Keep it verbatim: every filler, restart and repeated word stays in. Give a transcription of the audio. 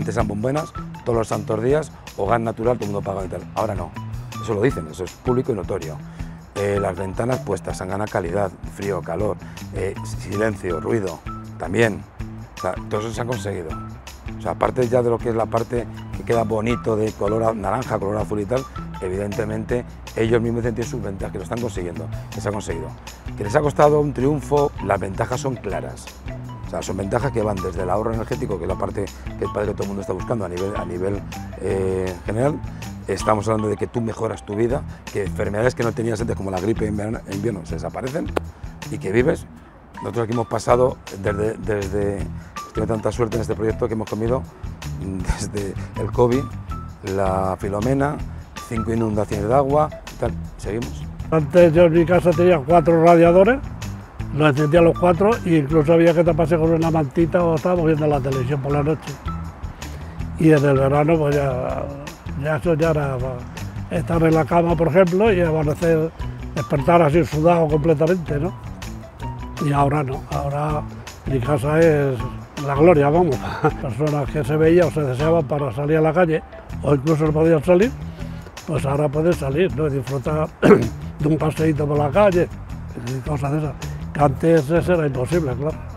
antes eran bombonas, todos los santos días, o gas natural, todo el mundo pagaba y tal. Ahora no, eso lo dicen, eso es público y notorio. Eh, las ventanas puestas, han ganado calidad, frío, calor, eh, silencio, ruido, también. O sea, todo eso se ha conseguido. O sea, aparte ya de lo que es la parte que queda bonito de color naranja, color azul y tal, evidentemente ellos mismos tienen sus ventajas, que lo están consiguiendo, que se ha conseguido. Que les ha costado un triunfo, las ventajas son claras. O sea, son ventajas que van desde el ahorro energético, que es la parte que el padre que todo el mundo está buscando a nivel, a nivel eh, general. Estamos hablando de que tú mejoras tu vida, que enfermedades que no tenías antes, como la gripe en invierno, en invierno se desaparecen y que vives. Nosotros aquí hemos pasado desde, desde tengo tanta suerte en este proyecto que hemos comido desde el COVID, la filomena, cinco inundaciones de agua y tal. Seguimos. Antes yo en mi casa tenía cuatro radiadores, los encendía los cuatro e incluso había que taparse con una mantita o estábamos viendo la televisión por la noche. Y en el verano pues ya, ya eso ya era estar en la cama, por ejemplo, y amanecer, despertar así sudado completamente, ¿no? Y ahora no, ahora mi casa es la gloria, vamos. Personas que se veían o se deseaban para salir a la calle, o incluso no podían salir, pues ahora pueden salir, ¿no? Y disfrutar de un paseíto por la calle y cosas de esas. Que antes eso era imposible, claro.